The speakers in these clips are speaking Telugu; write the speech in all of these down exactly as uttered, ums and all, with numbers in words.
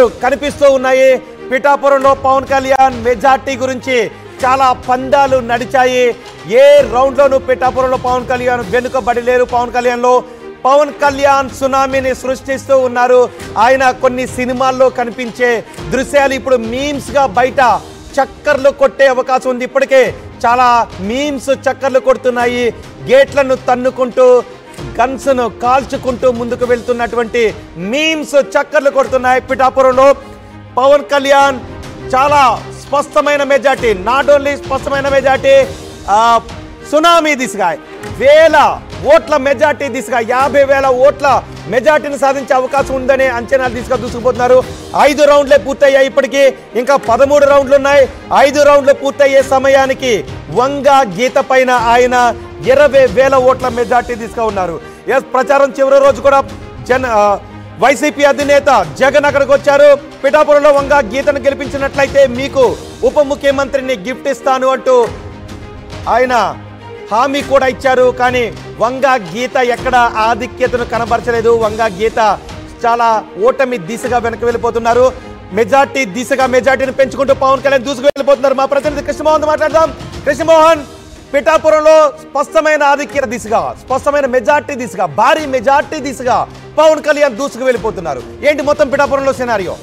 కనిపిస్తూ ఉన్నాయి. పిఠాపురంలో పవన్ కళ్యాణ్ మెజార్టీ గురించి చాలా పందాలు నడిచాయి. ఏ రౌండ్లోనూ పిఠాపురంలో పవన్ కళ్యాణ్ వెనుకబడి లేరు. పవన్ కళ్యాణ్లో పవన్ కళ్యాణ్ సునామీని సృష్టిస్తూ ఉన్నారు. ఆయన కొన్ని సినిమాల్లో కనిపించే దృశ్యాలు ఇప్పుడు మీమ్స్గా బయట చక్కర్లు కొట్టే అవకాశం ఉంది. ఇప్పటికే చాలా మీమ్స్ చక్కర్లు కొడుతున్నాయి. గేట్లను తన్నుకుంటూ గన్స్ను కాల్చుకుంటూ ముందుకు వెళ్తున్నటువంటి మీమ్స్ చక్కర్లు కొడుతున్నాయి. పిఠాపురంలో పవన్ కళ్యాణ్ చాలా స్పష్టమైన మెజార్టీ, నాట్ ఓన్లీ స్పష్టమైన మెజార్టీ, సునామీ దిశగా వేల ఓట్ల మెజార్టీ దిశగా యాభై వేల ఓట్ల మెజార్టీని సాధించే అవకాశం ఉందనే అంచనాలు దిశగా దూసుకుపోతున్నారు. ఐదు రౌండ్లే పూర్తయ్యాయి. ఇప్పటికీ ఇంకా పదమూడు రౌండ్లు ఉన్నాయి. ఐదు రౌండ్లు పూర్తయ్యే సమయానికి వంగ గీత పైన ఆయన ఇరవై వేల ఓట్ల మెజార్టీ దిశగా ఉన్నారు. ఎస్, ప్రచారం చివరి రోజు కూడా జన వైసీపీ అధినేత జగన్ అక్కడికి వచ్చారు. పిఠాపురంలో వంగ గీతను గెలిపించినట్లయితే మీకు ఉప ముఖ్యమంత్రిని గిఫ్ట్ ఇస్తాను అంటూ ఆయన హామీ కూడా ఇచ్చారు. కానీ వంగ గీత ఎక్కడ ఆధిక్యతను కనబరచలేదు. వంగ గీత చాలా ఓటమి దిశగా వెనక్కి వెళ్ళిపోతున్నారు. మెజార్టీ దిశగా మెజార్టీని పెంచుకుంటూ పవన్ కళ్యాణ్ దూసుకు వెళ్ళిపోతున్నారు. మా ప్రతినిధి కృష్ణమోహన్ మాట్లాడదాం. కృష్ణమోహన్, పిఠాపురంలో స్పష్టమైన ఆధిక్యత దిశగా, స్పష్టమైన మెజార్టీ దిశగా, భారీ మెజార్టీ దిశగా పవన్ కళ్యాణ్ దూసుకు వెళ్ళిపోతున్నారు. ఏంటి మొత్తం పిఠాపురంలో సినారియో?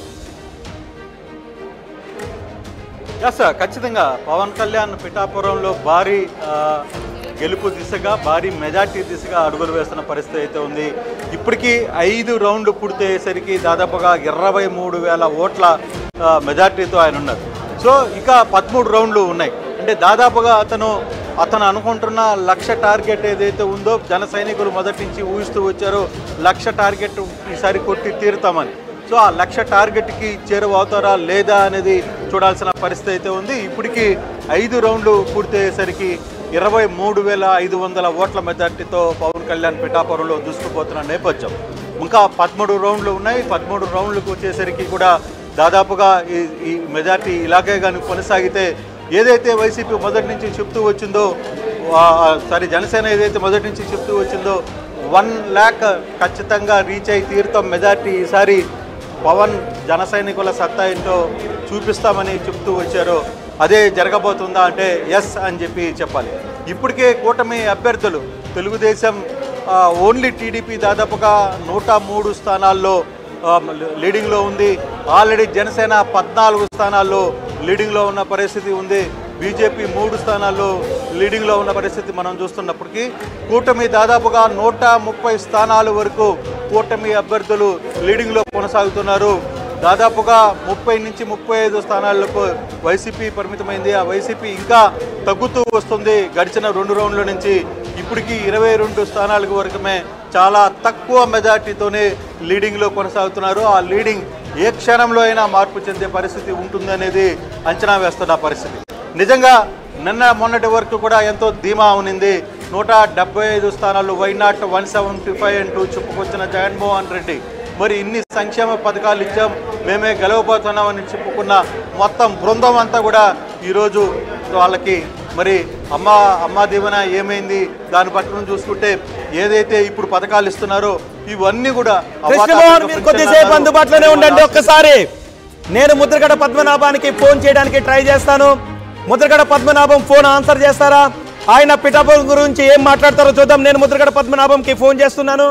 ఎస్, ఖచ్చితంగా పవన్ కళ్యాణ్ పిఠాపురంలో భారీ గెలుపు దిశగా, భారీ మెజార్టీ దిశగా అడుగులు వేస్తున్న పరిస్థితి అయితే ఉంది. ఇప్పటికీ ఐదు రౌండ్లు పూర్తయ్యేసరికి దాదాపుగా ఇరవై మూడు వేల ఓట్ల మెజార్టీతో ఆయన ఉన్నారు. సో ఇక పదమూడు రౌండ్లు ఉన్నాయి. అంటే దాదాపుగా అతను అతను అనుకుంటున్న లక్ష టార్గెట్ ఏదైతే ఉందో, జన సైనికులు మొదటి నుంచి ఊహిస్తూ వచ్చారో లక్ష టార్గెట్ ఈసారి కొట్టి తీరుతామని. సో ఆ లక్ష టార్గెట్కి చేరువవుతారా లేదా అనేది చూడాల్సిన పరిస్థితి అయితే ఉంది. ఇప్పటికీ ఐదు రౌండ్లు పూర్తయ్యేసరికి ఇరవై మూడు వేల ఐదు వందల ఓట్ల మెజార్టీతో పవన్ కళ్యాణ్ పిఠాపురంలో దూసుకుపోతున్న నేపథ్యం. ఇంకా పదమూడు రౌండ్లు ఉన్నాయి. పదమూడు రౌండ్లకు వచ్చేసరికి కూడా దాదాపుగా ఈ ఈ మెజార్టీ ఇలాగే కానీ కొనసాగితే, ఏదైతే వైసీపీ మొదటి నుంచి చెప్తూ వచ్చిందో, సారీ జనసేన ఏదైతే మొదటి నుంచి చెప్తూ వచ్చిందో వన్ ల్యాక్ ఖచ్చితంగా రీచ్ అయి తీరుతాం మెజార్టీ, ఈసారి పవన్ జన సైనికుల సత్తా ఏంటో చూపిస్తామని చెప్తూ వచ్చారో అదే జరగబోతుందా అంటే ఎస్ అని చెప్పి చెప్పాలి. ఇప్పటికే కూటమి అభ్యర్థులు తెలుగుదేశం ఓన్లీ టీడీపీ దాదాపుగా నూట మూడు స్థానాల్లో లీడింగ్లో ఉంది. ఆల్రెడీ జనసేన పద్నాలుగు స్థానాల్లో లీడింగ్లో ఉన్న పరిస్థితి ఉంది. బీజేపీ మూడు స్థానాల్లో లీడింగ్లో ఉన్న పరిస్థితి మనం చూస్తున్నప్పటికీ కూటమి దాదాపుగా నూట ముప్పై స్థానాల వరకు కూటమి అభ్యర్థులు లీడింగ్లో కొనసాగుతున్నారు. దాదాపుగా ముప్పై నుంచి ముప్పై ఐదు స్థానాలకు వైసీపీ పరిమితమైంది. ఆ వైసీపీ ఇంకా తగ్గుతూ వస్తుంది. గడిచిన రెండు రౌండ్ల నుంచి ఇప్పటికీ ఇరవై రెండు స్థానాలకు వరకమే చాలా తక్కువ మెజార్టీతోనే లీడింగ్లో కొనసాగుతున్నారు. ఆ లీడింగ్ ఏ క్షణంలో అయినా మార్పు చెందే పరిస్థితి ఉంటుందనేది అంచనా వేస్తున్న పరిస్థితి. నిజంగా నిన్న మొన్నటి వరకు కూడా ఎంతో ధీమా ఉనింది. నూట డెబ్బై ఐదు స్థానాలు why not one seventy five అంటూ చెప్పుకొచ్చిన జగన్మోహన్ రెడ్డి మరి ఇన్ని సంక్షేమ పథకాలు ఇచ్చాం, మేమే గెలవబోతున్నామని చెప్పుకున్న మొత్తం బృందం అంతా కూడా ఈరోజు వాళ్ళకి మరి అమ్మ అమ్మ దీవెన ఏమైంది, దాని పట్ల చూసుకుంటే ఏదైతే ఇప్పుడు పథకాలు ఇస్తున్నారో ఇవన్నీ కూడా కొద్దిసేపు అందుబాటులోనే ఉండండి. ఒక్కసారి నేను ముద్రగడ పద్మనాభానికి ఫోన్ చేయడానికి ట్రై చేస్తాను. ముద్రగడ పద్మనాభం ఫోన్ ఆన్సర్ చేస్తారా? ఆయన పిఠాపురం గురించి ఏం మాట్లాడతారో చూద్దాం. నేను ముద్రగడ పద్మనాభంకి ఫోన్ చేస్తున్నాను.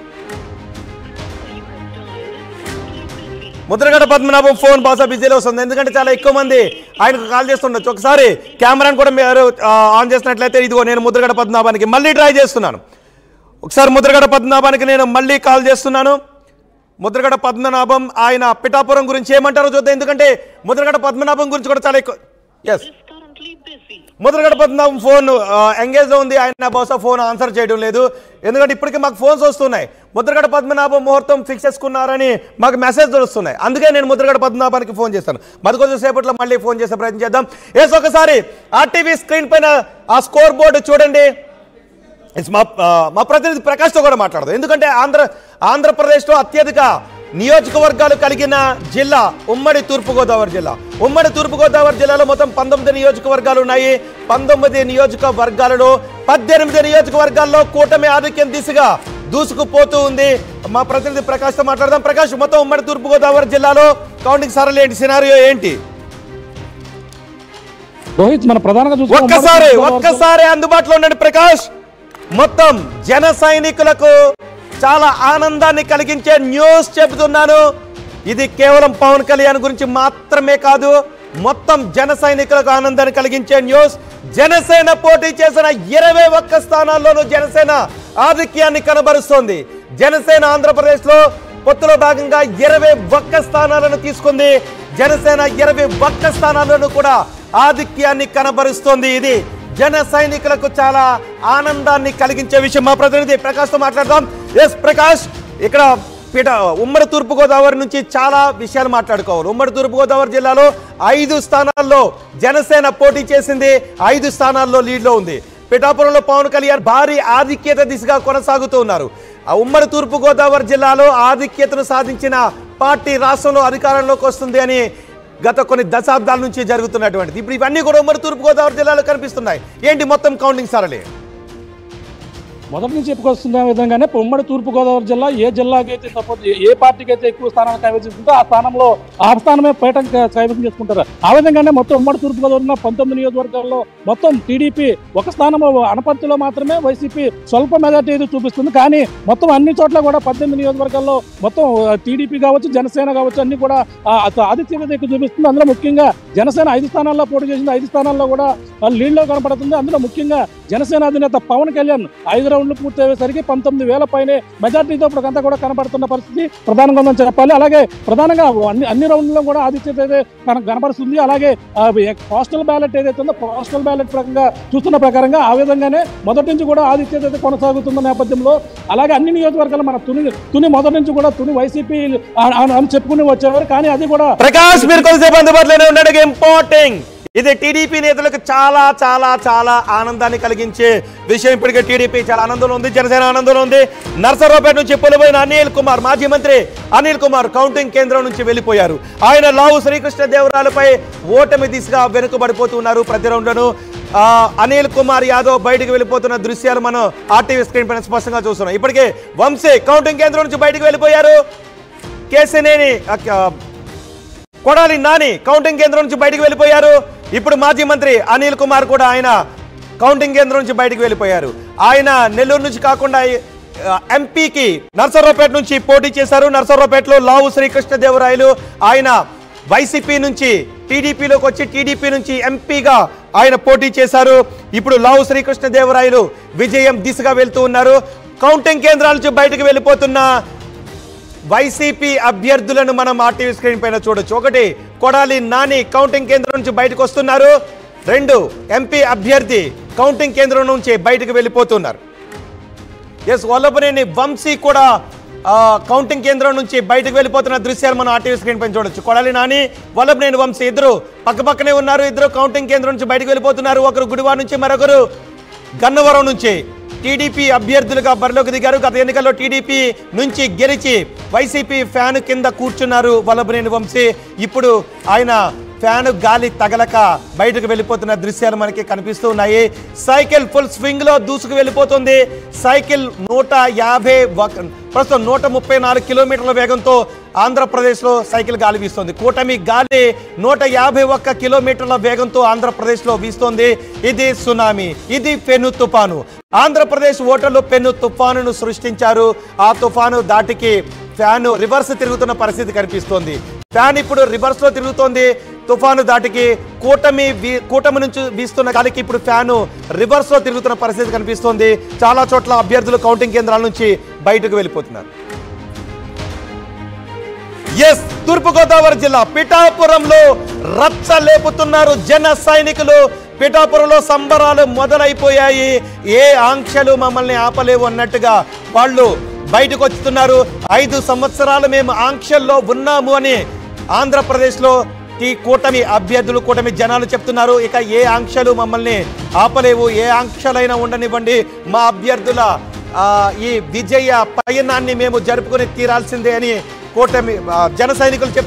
ముద్రగడ పద్మనాభం ఫోన్ బహుశా బిజీలో వస్తుంది, ఎందుకంటే చాలా ఎక్కువ మంది ఆయనకు కాల్ చేస్తుండొచ్చు. ఒకసారి కెమెరాను కూడా మీరు ఆన్ చేసినట్లయితే ఇదిగో నేను ముద్రగడ పద్మనాభానికి మళ్ళీ ట్రై చేస్తున్నాను. ఒకసారి ముద్రగడ పద్మనాభానికి నేను మళ్ళీ కాల్ చేస్తున్నాను. ముద్రగడ పద్మనాభం ఆయన పిఠాపురం గురించి ఏమంటారో చూద్దాం, ఎందుకంటే ముద్రగడ పద్మనాభం గురించి కూడా చాలా ఎక్కువ. ఎస్, ముద్రగడ పద్మనాభం ఫోన్ ఎంగేజ్లో ఉంది. ఆయన బహుశా ఫోన్ ఆన్సర్ చేయడం లేదు, ఎందుకంటే ఇప్పటికీ మాకు ఫోన్స్ వస్తున్నాయి. ముద్రగడ పద్మనాభం ముహూర్తం ఫిక్స్ చేసుకున్నారని మాకు మెసేజ్ వస్తున్నాయి. అందుకే నేను ముద్రగడ పద్మనాభానికి ఫోన్ చేస్తాను. మరి కొంచెం సేపట్లో మళ్ళీ ఫోన్ చేసే ప్రయత్నం చేద్దాం. ఎస్, ఒకసారి ఆర్టీవీ స్క్రీన్ పైన ఆ స్కోర్ బోర్డు చూడండి. మా మా ప్రతినిధి ప్రకాష్తో కూడా మాట్లాడదాం, ఎందుకంటే ఆంధ్ర ఆంధ్రప్రదేశ్లో అత్యధిక నియోజకవర్గాలు కలిగిన జిల్లా ఉమ్మడి తూర్పుగోదావరి జిల్లా. ఉమ్మడి తూర్పుగోదావరి జిల్లాలో మొత్తం పంతొమ్మిది నియోజకవర్గాలు ఉన్నాయి. పంతొమ్మిది నియోజకవర్గాలలో పద్దెనిమిది నియోజకవర్గాల్లో కూటమి ఆధిక్యం దిశగా దూసుకుపోతూ ఉంది. మా ప్రతినిధి ప్రకాష్తో మాట్లాడదాం. ప్రకాష్, మొత్తం ఉమ్మడి తూర్పుగోదావరి జిల్లాలో కౌంటింగ్ సరళి ఏంటి, సినారియో ఏంటి? రోహిత్, మన ప్రధానంగా ఒక్కసారి ఒక్కసారి అందుబాటులో ఉండండి ప్రకాష్. మొత్తం జన సైనికులకు చాలా ఆనందాన్ని కలిగించే న్యూస్ చెబుతున్నాను. ఇది కేవలం పవన్ కళ్యాణ్ గురించి మాత్రమే కాదు, మొత్తం జన సైనికులకు ఆనందాన్ని కలిగించే న్యూస్. జనసేన పోటీ చేసిన ఇరవై ఒక్క స్థానాల్లోనూ జనసేన ఆధిక్యాన్ని కనబరుస్తోంది. జనసేన ఆంధ్రప్రదేశ్ లో పొత్తులో భాగంగా ఇరవై ఒక్క స్థానాలను తీసుకుంది. జనసేన ఇరవై ఒక్క స్థానాల్లోనూ కూడా ఆధిక్యాన్ని కనబరుస్తోంది. ఇది జన సైనికులకు చాలా ఆనందాన్ని కలిగించే విషయం. మా ప్రతినిధి ప్రకాష్తో మాట్లాడదాం. ఎస్ ప్రకాష్, ఇక్కడ పీట ఉమ్మడి తూర్పుగోదావరి నుంచి చాలా విషయాలు మాట్లాడుకోవాలి. ఉమ్మడి తూర్పుగోదావరి జిల్లాలో ఐదు స్థానాల్లో జనసేన పోటీ చేసింది, ఐదు స్థానాల్లో లీడ్లో ఉంది. పిఠాపురంలో పవన్ కళ్యాణ్ భారీ ఆధిక్యత దిశగా కొనసాగుతూ ఉన్నారు. ఆ ఉమ్మడి తూర్పుగోదావరి జిల్లాలో ఆధిక్యతను సాధించిన పార్టీ రాష్ట్రంలో అధికారంలోకి వస్తుంది అని గత కొన్ని దశాబ్దాల నుంచి జరుగుతున్నటువంటిది. ఇప్పుడు ఇవన్నీ కూడా ఉమ్మడి తూర్పుగోదావరి జిల్లాలో కనిపిస్తున్నాయి. ఏంటి మొత్తం కౌంటింగ్ సరళి? మొదటి నుంచి చెప్పుకొస్తున్న విధంగానే ఉమ్మడి తూర్పుగోదావరి జిల్లా ఏ జిల్లాకి అయితే సపోజ్ ఏ పార్టీకి అయితే ఎక్కువ స్థానాలు కైవసించుకుంటే ఆ స్థానంలో ఆ స్థానమే పీఠం కైవసం చేసుకుంటారు. ఆ విధంగానే మొత్తం ఉమ్మడి తూర్పుగోదావరి పంతొమ్మిది నియోజకవర్గాల్లో మొత్తం టీడీపీ ఒక స్థానం, అనపర్తిలో మాత్రమే వైసీపీ స్వల్ప మెజార్టీ అయితే చూపిస్తుంది. కానీ మొత్తం అన్ని చోట్ల కూడా పద్దెనిమిది నియోజకవర్గాల్లో మొత్తం టీడీపీ కావచ్చు, జనసేన కావచ్చు, అన్ని కూడా ఆధిక్యత ఎక్కువ చూపిస్తుంది. అందులో ముఖ్యంగా జనసేన ఐదు స్థానాల్లో పోటీ చేసింది, ఐదు స్థానాల్లో కూడా లీడ్లో కనపడుతుంది. అందులో ముఖ్యంగా జనసేన అధినేత పవన్ కళ్యాణ్ ఐదు రౌండ్లు పూర్తి అయ్యేసరికి పంతొమ్మిది వేల పైనే మెజార్టీతో ఇప్పుడంతా కూడా కనబడుతున్న పరిస్థితి ప్రధానంగా ఉందని చెప్పాలి. అలాగే ప్రధానంగా అన్ని అన్ని రౌండ్లలో కూడా ఆధిక్యత అయితే కనబడుతుంది. అలాగే పోస్టల్ బ్యాలెట్ ఏదైతే ఉందో పోస్టల్ బ్యాలెట్ ప్రకారంగా చూస్తున్న ప్రకారంగా ఆ విధంగానే మొదటి నుంచి కూడా ఆధిక్యత అయితే కొనసాగుతున్న నేపథ్యంలో అలాగే అన్ని నియోజకవర్గాలు మన తుని తుని మొదటి నుంచి కూడా తుని వైసీపీ అని చెప్పుకుని వచ్చేవారు. కానీ అది కూడా ప్రకాష్, మీరు కొద్దిసేపు అందుబాటులోనే ఉండడం ఇంపార్టెంట్. ఇది టీడీపీ నేతలకు చాలా చాలా చాలా ఆనందాన్ని కలిగించే విషయం. ఇప్పటికే టీడీపీ చాలా ఆనందంలో ఉంది, జనసేన ఆనందంలో ఉంది. నర్సరావుపేట నుంచి పొలిపోయిన అనిల్ కుమార్, మాజీ మంత్రి అనిల్ కుమార్ కౌంటింగ్ కేంద్రం నుంచి వెళ్ళిపోయారు. ఆయన లావు శ్రీకృష్ణదేవరాయలపై ఓటమి దిశగా వెనుకబడిపోతున్నారు. ప్రతి రౌండ్లను అనిల్ కుమార్ యాదవ్ బయటకు వెళ్ళిపోతున్న దృశ్యాలు మనం ఆర్టీవీ స్క్రీన్ పైన స్పష్టంగా చూస్తున్నాం. ఇప్పటికే వంశీ కౌంటింగ్ కేంద్రం నుంచి బయటకు వెళ్ళిపోయారు. కేసినేని కొడాలి నాని కౌంటింగ్ కేంద్రం నుంచి బయటకు వెళ్ళిపోయారు. ఇప్పుడు మాజీ మంత్రి అనిల్ కుమార్ కూడా ఆయన కౌంటింగ్ కేంద్రం నుంచి బయటకు వెళ్ళిపోయారు. ఆయన నెల్లూరు నుంచి కాకుండా ఎంపీకి నర్సరావుపేట నుంచి పోటీ చేశారు. నర్సరావుపేటలో లావు శ్రీకృష్ణదేవరాయలు ఆయన వైసీపీ నుంచి టీడీపీలోకి వచ్చి టీడీపీ నుంచి ఎంపీగా ఆయన పోటీ చేశారు. ఇప్పుడు లావు శ్రీకృష్ణదేవరాయలు విజయం దిశగా వెళ్తూ ఉన్నారు. కౌంటింగ్ కేంద్రాల నుంచి బయటకు వెళ్ళిపోతున్న వైసీపీ అభ్యర్థులను మనం ఆర్టీవీ స్క్రీన్ పైన చూడొచ్చు. ఒకటి, కొడాలి నాని కౌంటింగ్ కేంద్రం నుంచి బయటకు వస్తున్నారు. రెండు, ఎంపీ అభ్యర్థి కౌంటింగ్ కేంద్రం నుంచి బయటకు వెళ్ళిపోతున్నారు. ఎస్, వల్లభనేని వంశీ కూడా కౌంటింగ్ కేంద్రం నుంచి బయటకు వెళ్ళిపోతున్న దృశ్యాలు మనం ఆర్టీవీ స్క్రీన్ పైన చూడొచ్చు. కొడాలి నాని, వల్లభనేని వంశీ ఇద్దరు పక్కపక్కనే ఉన్నారు. ఇద్దరు కౌంటింగ్ కేంద్రం నుంచి బయటకు వెళ్ళిపోతున్నారు. ఒకరు గుడివాడ నుంచి, మరొకరు గన్నవరం నుంచి టీడీపీ అభ్యర్థులుగా బరిలోకి దిగారు. గత ఎన్నికల్లో టీడీపీ నుంచి గెలిచి వైసీపీ ఫ్యాన్ కింద కూర్చున్నారు వల్లభనేని వంశీ. ఇప్పుడు ఆయన ఫ్యాన్ గాలి తగలక బయటకు వెళ్ళిపోతున్న దృశ్యాలు మనకి కనిపిస్తూ ఉన్నాయి. సైకిల్ ఫుల్ స్వింగ్ లో దూసుకు వెళ్ళిపోతుంది. సైకిల్ నూట యాభై ప్రస్తుతం నూట ముప్పై నాలుగు కిలోమీటర్ల వేగంతో ఆంధ్రప్రదేశ్లో సైకిల్ గాలి వీస్తోంది. కూటమి గాలి నూట యాభై ఒక్క కిలోమీటర్ల వేగంతో ఆంధ్రప్రదేశ్లో వీస్తోంది. ఇది సునామీ, ఇది పెను తుఫాను. ఆంధ్రప్రదేశ్ ఓటర్లు పెను తుఫానును సృష్టించారు. ఆ తుఫాను దాటికి ఫ్యాన్ రివర్స్ తిరుగుతున్న పరిస్థితి కనిపిస్తోంది. ఫ్యాన్ ఇప్పుడు రివర్స్ లో తిరుగుతోంది. తుఫాను దాటికి కూటమి కూటమి నుంచి వీస్తున్న గాలికి ఇప్పుడు ఫ్యాను రివర్స్ లో తిరుగుతున్న పరిస్థితి కనిపిస్తోంది. చాలా చోట్ల అభ్యర్థులు కౌంటింగ్ కేంద్రాల నుంచి బయటకు వెళ్ళిపోతున్నారు. ఎస్, తూర్పుగోదావరి జిల్లా పిఠాపురంలో రచ్చ లేపుతున్నారు జన సైనికులు. పిఠాపురంలో సంబరాలు మొదలైపోయాయి. ఏ ఆంక్షలు మమ్మల్ని ఆపలేవు అన్నట్టుగా వాళ్ళు బయటకు వస్తున్నారు. ఐదు సంవత్సరాలు మేము ఆంక్షల్లో ఉన్నాము అని ఆంధ్రప్రదేశ్లో ఈ కూటమి అభ్యర్థులు, కూటమి జనాలు చెప్తున్నారు. ఇక ఏ ఆంక్షలు మమ్మల్ని ఆపలేవు, ఏ ఆంక్షలైనా ఉండనివ్వండి, మా అభ్యర్థుల ఈ విజయ పయనాన్ని మేము జరుపుకొని తీరాల్సిందే అని కూటమి జన సైనికులు చెప్తున్నారు.